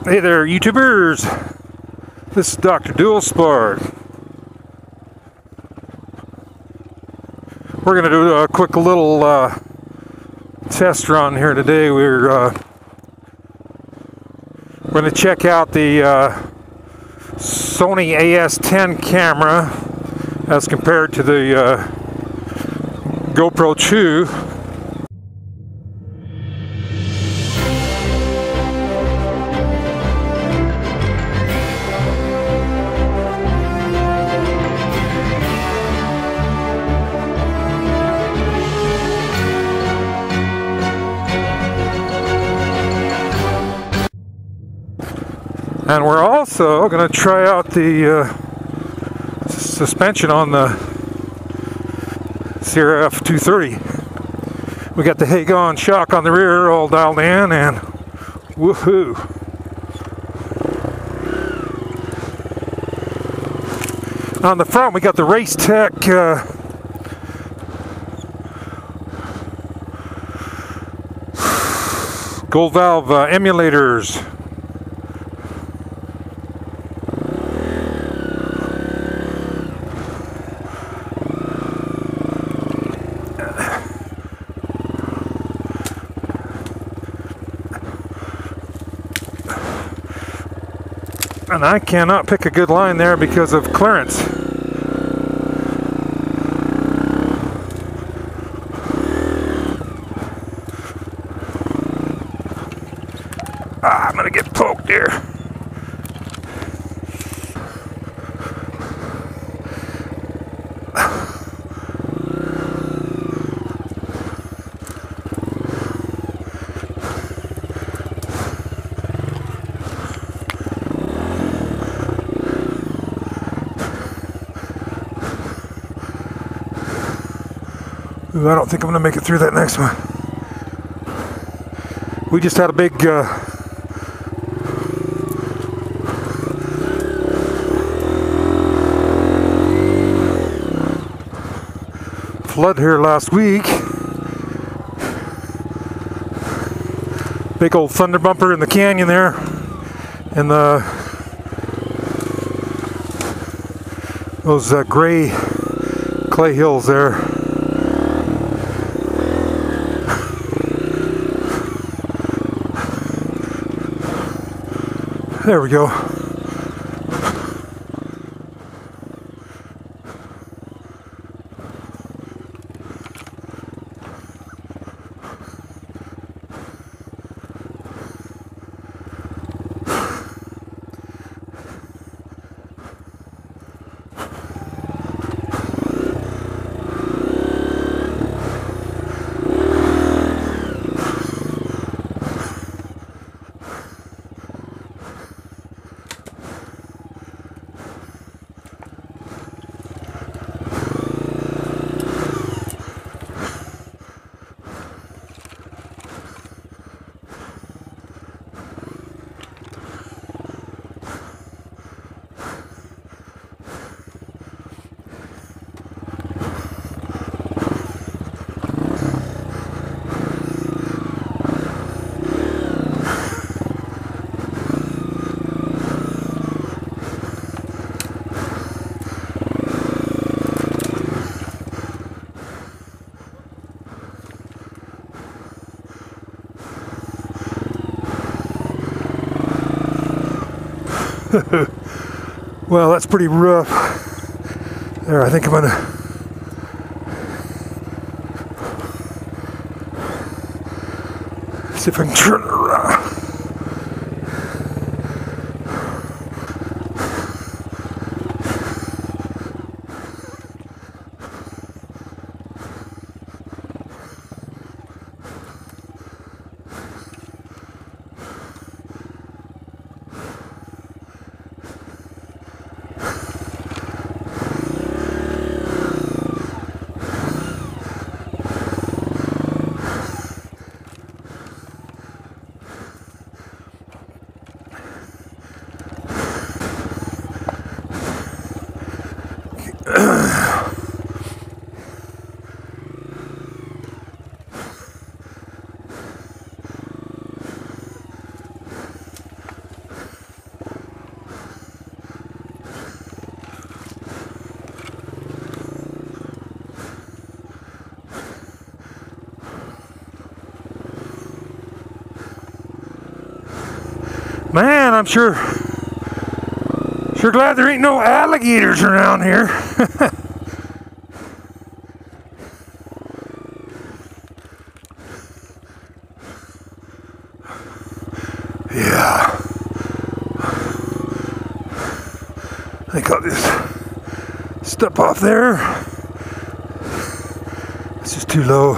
Hey there, YouTubers. This is Dr. Dualspark. We're going to do a quick little test run here today. We're going to check out the Sony A7S camera as compared to the GoPro 2. And we're also going to try out the suspension on the Sierra F230. We got the Hagon shock on the rear all dialed in, and woohoo! On the front we got the Racetech gold valve emulators. And I cannot pick a good line there because of clearance. I'm gonna get poked here. Ooh, I don't think I'm going to make it through that next one. We just had a big flood here last week. Big old thunder bumper in the canyon there, and those gray clay hills there. There we go. Well, that's pretty rough. There, I think I'm gonna see if I can turn it around. Man, I'm sure glad there ain't no alligators around here. Yeah. I think I'll just step off there. It's just too low.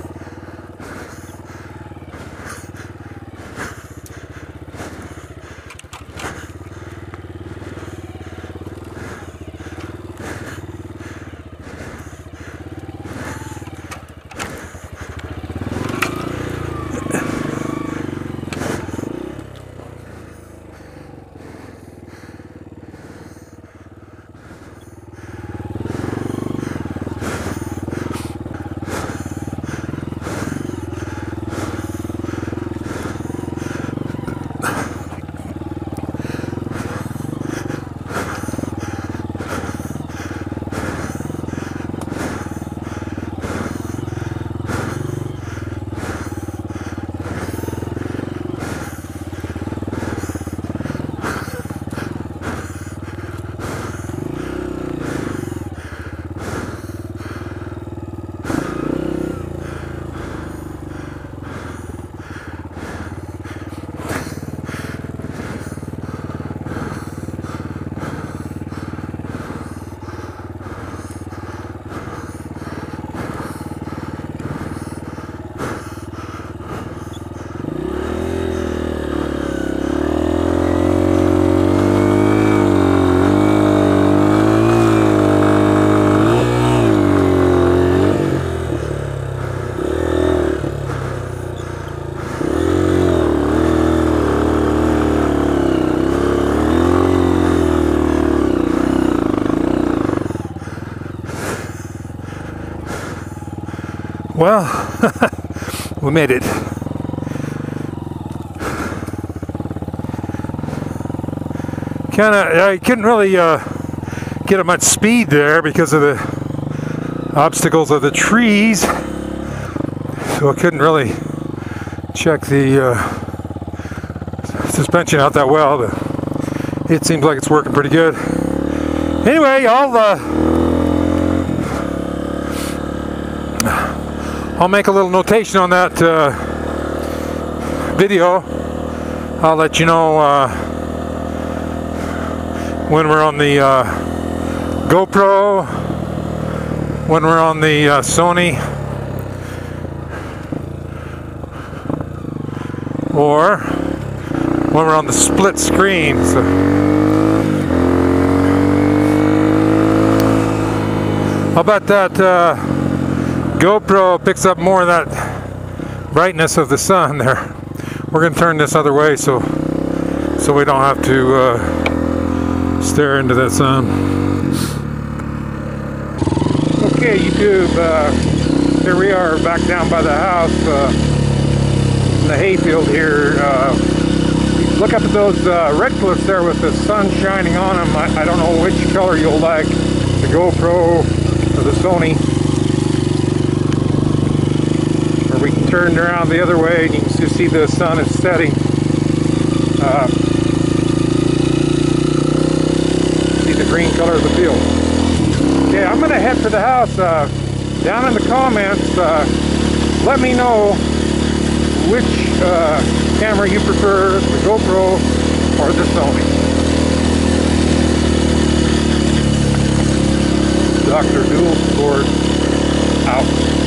Well, we made it. I couldn't really get at much speed there because of the obstacles of the trees, so I couldn't really check the suspension out that well, but it seems like it's working pretty good. Anyway, I'll make a little notation on that video. I'll let you know when we're on the GoPro, when we're on the Sony, or when we're on the split screen. So I'll bet that GoPro picks up more of that brightness of the sun there. We're going to turn this other way so we don't have to stare into that sun. Okay, YouTube, here we are back down by the house in the hayfield here. Look up at those red cliffs there with the sun shining on them. I don't know which color you'll like, the GoPro or the Sony. We can turn around the other way and you can just see the sun is setting. See the green color of the field. Okay, I'm going to head for the house. Down in the comments, let me know which camera you prefer, the GoPro or the Sony. Dr. Dual Sport out.